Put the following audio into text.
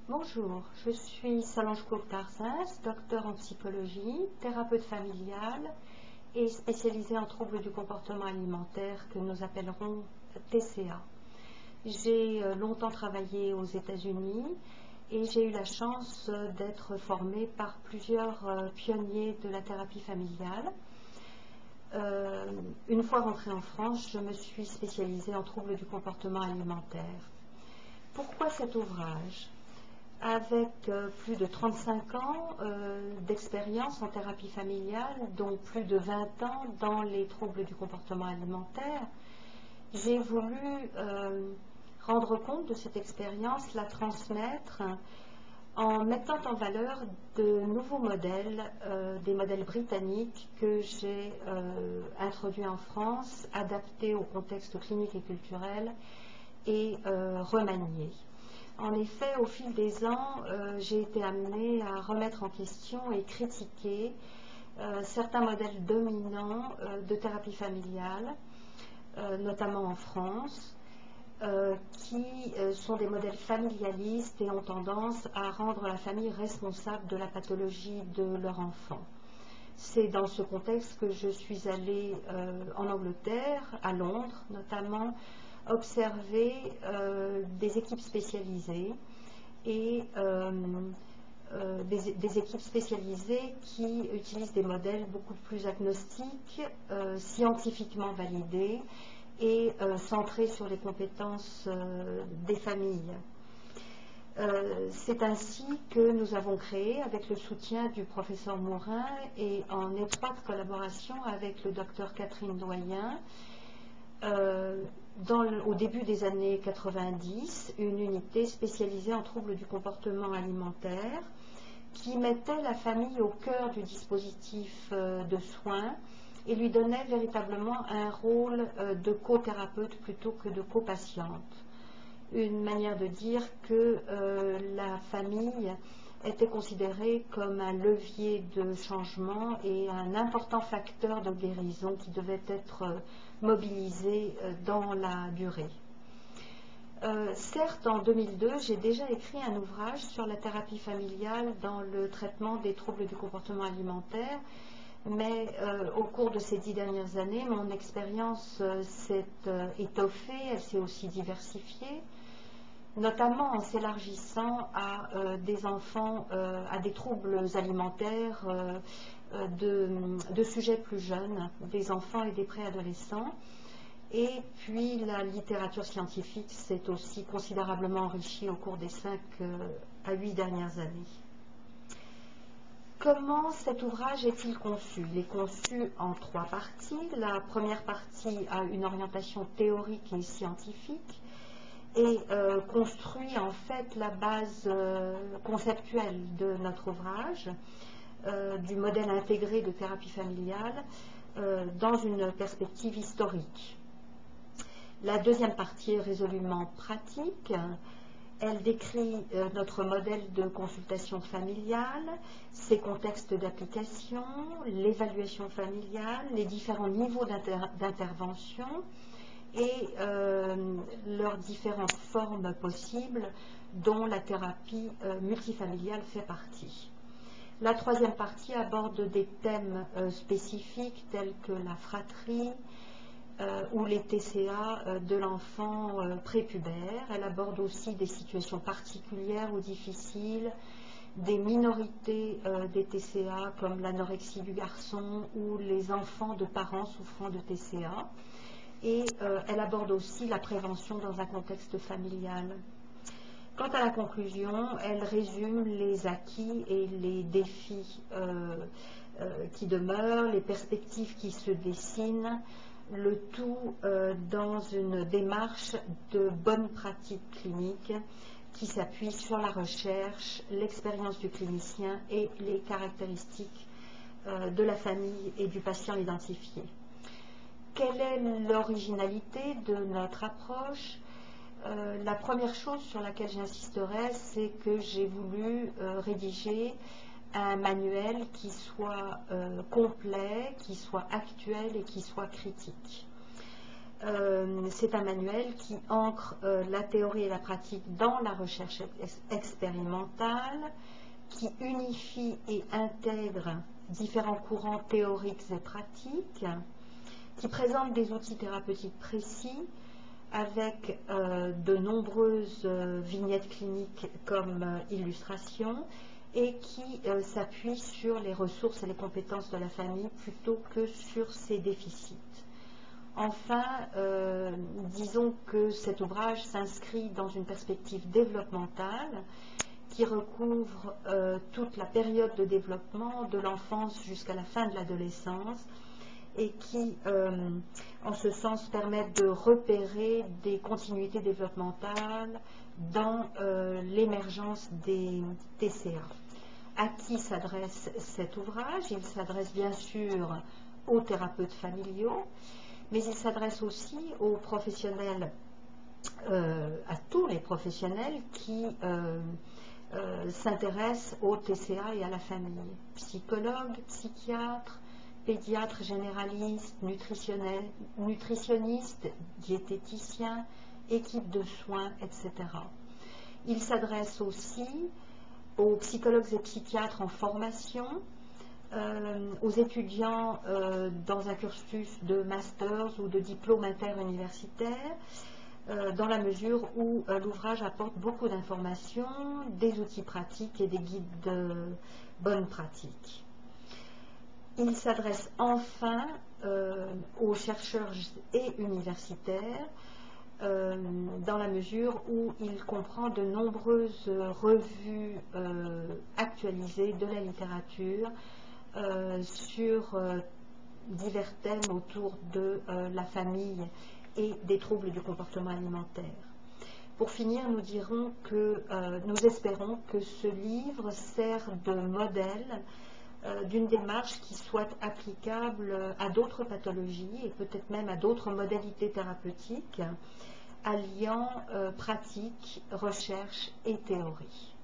Bonjour, je suis Solange Courtarzens, docteur en psychologie, thérapeute familiale et spécialisée en troubles du comportement alimentaire que nous appellerons TCA. J'ai longtemps travaillé aux États-Unis et j'ai eu la chance d'être formée par plusieurs pionniers de la thérapie familiale. Une fois rentrée en France, je me suis spécialisée en troubles du comportement alimentaire. Pourquoi cet ouvrage ? Avec plus de 35 ans d'expérience en thérapie familiale, dont plus de 20 ans dans les troubles du comportement alimentaire, j'ai voulu rendre compte de cette expérience, la transmettre en mettant en valeur de nouveaux modèles, des modèles britanniques que j'ai introduits en France, adaptés au contexte clinique et culturel et remaniés. En effet, au fil des ans, j'ai été amenée à remettre en question et critiquer certains modèles dominants de thérapie familiale, notamment en France, qui sont des modèles familialistes et ont tendance à rendre la famille responsable de la pathologie de leur enfant. C'est dans ce contexte que je suis allée en Angleterre, à Londres notamment, observer des équipes spécialisées et des équipes spécialisées qui utilisent des modèles beaucoup plus agnostiques, scientifiquement validés et centrés sur les compétences des familles. C'est ainsi que nous avons créé, avec le soutien du professeur Mourin et en étroite collaboration avec le docteur Catherine Doyen, au début des années 90, une unité spécialisée en troubles du comportement alimentaire qui mettait la famille au cœur du dispositif de soins et lui donnait véritablement un rôle de co-thérapeute plutôt que de co-patiente. Une manière de dire que la famille était considérée comme un levier de changement et un important facteur de guérison qui devait être mobilisé dans la durée. Certes, en 2002, j'ai déjà écrit un ouvrage sur la thérapie familiale dans le traitement des troubles du comportement alimentaire, mais au cours de ces 10 dernières années, mon expérience s'est étoffée, elle s'est aussi diversifiée, notamment en s'élargissant à des enfants, à des troubles alimentaires de sujets plus jeunes, des enfants et des préadolescents. Et puis la littérature scientifique s'est aussi considérablement enrichie au cours des 5 à 8 dernières années. Comment cet ouvrage est-il conçu ? Il est conçu en 3 parties. La première partie a une orientation théorique et scientifique et construit en fait la base conceptuelle de notre ouvrage, du modèle intégré de thérapie familiale dans une perspective historique. La deuxième partie est résolument pratique. Elle décrit notre modèle de consultation familiale, ses contextes d'application, l'évaluation familiale, les différents niveaux d'intervention et leurs différentes formes possibles dont la thérapie multifamiliale fait partie. La troisième partie aborde des thèmes spécifiques tels que la fratrie ou les TCA de l'enfant prépubère. Elle aborde aussi des situations particulières ou difficiles, des minorités des TCA comme l'anorexie du garçon ou les enfants de parents souffrant de TCA. Et elle aborde aussi la prévention dans un contexte familial. Quant à la conclusion, elle résume les acquis et les défis qui demeurent, les perspectives qui se dessinent, le tout dans une démarche de bonne pratique clinique qui s'appuie sur la recherche, l'expérience du clinicien et les caractéristiques de la famille et du patient identifié. Quelle est l'originalité de notre approche ? La première chose sur laquelle j'insisterai, c'est que j'ai voulu rédiger un manuel qui soit complet, qui soit actuel et qui soit critique. C'est un manuel qui ancre la théorie et la pratique dans la recherche expérimentale, qui unifie et intègre différents courants théoriques et pratiques, qui présente des outils thérapeutiques précis avec de nombreuses vignettes cliniques comme illustration et qui s'appuie sur les ressources et les compétences de la famille plutôt que sur ses déficits. Enfin, disons que cet ouvrage s'inscrit dans une perspective développementale qui recouvre toute la période de développement de l'enfance jusqu'à la fin de l'adolescence et qui, en ce sens, permettent de repérer des continuités développementales dans l'émergence des TCA. À qui s'adresse cet ouvrage? Il s'adresse bien sûr aux thérapeutes familiaux, mais il s'adresse aussi aux professionnels, à tous les professionnels qui s'intéressent au TCA et à la famille. Psychologues, psychiatres, pédiatres généralistes, nutritionnistes, diététiciens, équipes de soins, etc. Il s'adresse aussi aux psychologues et psychiatres en formation, aux étudiants dans un cursus de masters ou de diplôme interuniversitaire, dans la mesure où l'ouvrage apporte beaucoup d'informations, des outils pratiques et des guides de bonnes pratiques. Il s'adresse enfin aux chercheurs et universitaires, dans la mesure où il comprend de nombreuses revues actualisées de la littérature sur divers thèmes autour de la famille et des troubles du comportement alimentaire. Pour finir, nous dirons que nous espérons que ce livre sert de modèle d'une démarche qui soit applicable à d'autres pathologies et peut-être même à d'autres modalités thérapeutiques, alliant pratique, recherche et théorie.